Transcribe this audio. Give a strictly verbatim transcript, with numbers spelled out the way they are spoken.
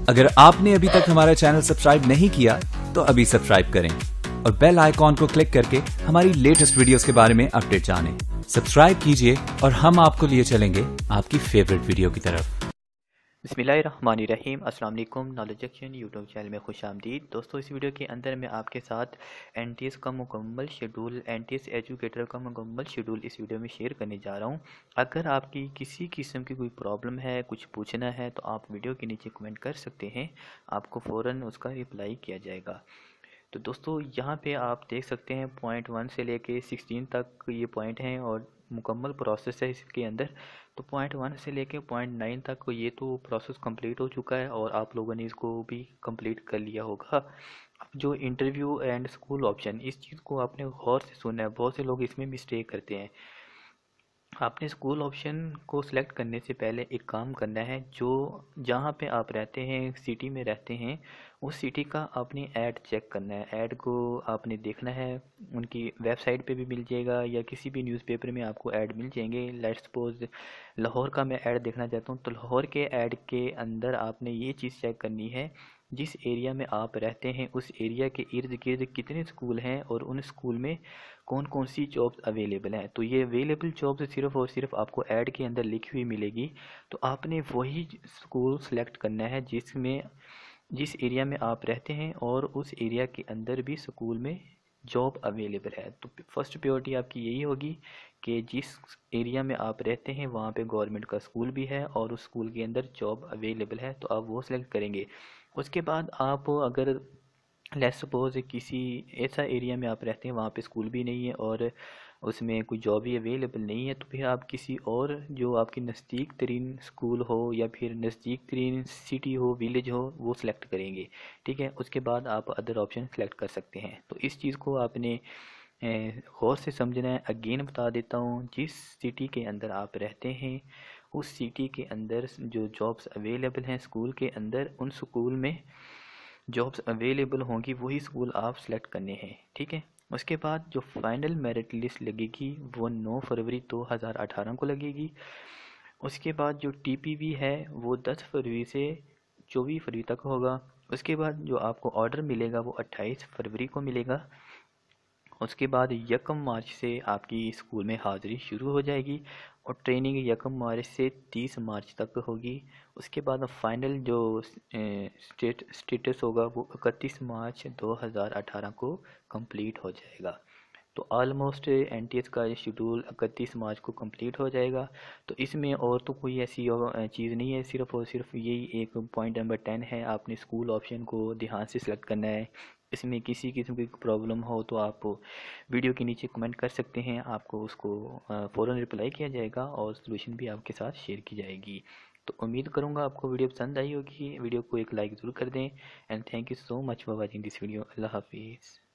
अगर आपने अभी तक हमारा चैनल सब्सक्राइब नहीं किया तो अभी सब्सक्राइब करें और बेल आइकॉन को क्लिक करके हमारी लेटेस्ट वीडियोस के बारे में अपडेट जानें। सब्सक्राइब कीजिए और हम आपको लिए चलेंगे आपकी फेवरेट वीडियो की तरफ। बिस्मिल्लाहिर्रहमानिर्रहीम, अस्सलाम वालेकुम। नॉलेज एक्शन यूट्यूब चैनल में खुश आमदीद। दोस्तों, इस वीडियो के अंदर मैं आपके साथ एन टी एस का मुकम्मल schedule, N T S educator का मुकम्मल शेड्यूल इस वीडियो में शेयर करने जा रहा हूं। अगर आपकी किसी किस्म की कोई प्रॉब्लम है, कुछ पूछना है, तो आप वीडियो के नीचे कमेंट कर सकते हैं, आपको फ़ौरन उसका रिप्लाई किया जाएगा। तो दोस्तों, यहाँ पे आप देख सकते हैं पॉइंट वन से लेके सिक्सटीन तक ये पॉइंट हैं और मुकम्मल प्रोसेस है इसके अंदर। तो पॉइंट वन से लेके पॉइंट नाइन तक ये तो प्रोसेस कंप्लीट हो चुका है और आप लोगों ने इसको भी कंप्लीट कर लिया होगा। अब जो इंटरव्यू एंड स्कूल ऑप्शन, इस चीज़ को आपने गौर से सुना है, बहुत से लोग इसमें मिस्टेक करते हैं। आपने स्कूल ऑप्शन को सिलेक्ट करने से पहले एक काम करना है, जो जहाँ पे आप रहते हैं, सिटी में रहते हैं, उस सिटी का आपने ऐड चेक करना है। ऐड को आपने देखना है, उनकी वेबसाइट पे भी मिल जाएगा या किसी भी न्यूज़पेपर में आपको ऐड मिल जाएंगे। लेट्स सपोज लाहौर का मैं ऐड देखना चाहता हूँ, तो लाहौर के ऐड के अंदर आपने ये चीज़ चेक करनी है, जिस एरिया में आप रहते हैं उस एरिया के इर्द गिर्द कितने स्कूल हैं और उन स्कूल में कौन कौन सी जॉब्स अवेलेबल हैं। तो ये अवेलेबल जॉब्स सिर्फ और सिर्फ आपको ऐड के अंदर लिखी हुई मिलेगी। तो आपने वही स्कूल सेलेक्ट करना है जिसमें जिस एरिया में आप रहते हैं और उस एरिया के अंदर भी स्कूल में जॉब अवेलेबल है। तो फर्स्ट प्रायोरिटी आपकी यही होगी कि जिस एरिया में आप रहते हैं वहाँ पे गवर्नमेंट का स्कूल भी है और उस स्कूल के अंदर जॉब अवेलेबल है, तो आप वो सिलेक्ट करेंगे। उसके बाद आप अगर लेट्स सपोज किसी ऐसा एरिया में आप रहते हैं वहाँ पे स्कूल भी नहीं है और उसमें कोई जॉब ही अवेलेबल नहीं है, तो फिर आप किसी और जो आपकी नज़दीक तरीन स्कूल हो या फिर नज़दीक तरीन सिटी हो, विलेज हो, वो सिलेक्ट करेंगे। ठीक है, उसके बाद आप अदर ऑप्शन सेलेक्ट कर सकते हैं। तो इस चीज़ को आपने गौर से समझना है। अगेन बता देता हूँ, जिस सिटी के अंदर आप रहते हैं उस सिटी के अंदर जो जॉब्स अवेलेबल हैं स्कूल के अंदर, उन स्कूल में जॉब्स अवेलेबल होंगी, वही स्कूल आप सेलेक्ट करने हैं। ठीक है, उसके बाद जो फाइनल मेरिट लिस्ट लगेगी वो नौ फरवरी दो हज़ार अठारह को लगेगी। उसके बाद जो टी पी वी है वो दस फरवरी से चौबीस फरवरी तक होगा। उसके बाद जो आपको ऑर्डर मिलेगा वो अट्ठाईस फरवरी को मिलेगा। उसके बाद यकम मार्च से आपकी स्कूल में हाज़िरी शुरू हो जाएगी और ट्रेनिंग यकम मार्च से तीस मार्च तक होगी। उसके बाद फाइनल जो स्टेट स्टेटस होगा वो इकतीस मार्च दो हज़ार अठारह को कंप्लीट हो जाएगा। तो ऑलमोस्ट एन टी एस का शेड्यूल इकतीस मार्च को कंप्लीट हो जाएगा। तो इसमें और तो कोई ऐसी चीज़ नहीं है, सिर्फ और सिर्फ यही एक पॉइंट नंबर टेन है, आपने स्कूल ऑप्शन को ध्यान से सिलेक्ट करना है। इसमें किसी किस्म की प्रॉब्लम हो तो आप वीडियो के नीचे कमेंट कर सकते हैं, आपको उसको फ़ौरन रिप्लाई किया जाएगा और सलूशन भी आपके साथ शेयर की जाएगी। तो उम्मीद करूँगा आपको वीडियो पसंद आई होगी। वीडियो को एक लाइक ज़रूर कर दें and thank you so much for watching this video. अल्लाह हाफिज़।